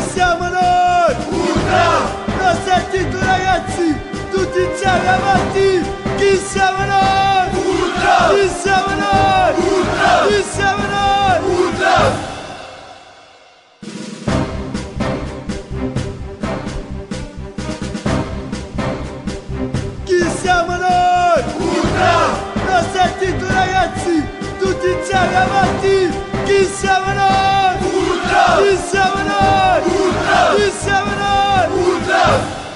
siamo noi? Ultra! Lo sentite ragazzi? Tutti insieme avanti! Chi siamo noi? Ultra! Chi siamo noi? Ultra! Chi siamo noi? Ultra! Chi siamo noi? Ultra! Lo sentite ragazzi? Tutti insieme avanti! Chi siamo noi? Ultra! Chi siamo noi? Ultra! Chi siamo noi? Ultra!